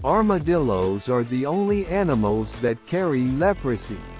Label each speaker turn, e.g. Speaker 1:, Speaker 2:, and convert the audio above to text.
Speaker 1: Armadillos are the only animals that carry leprosy.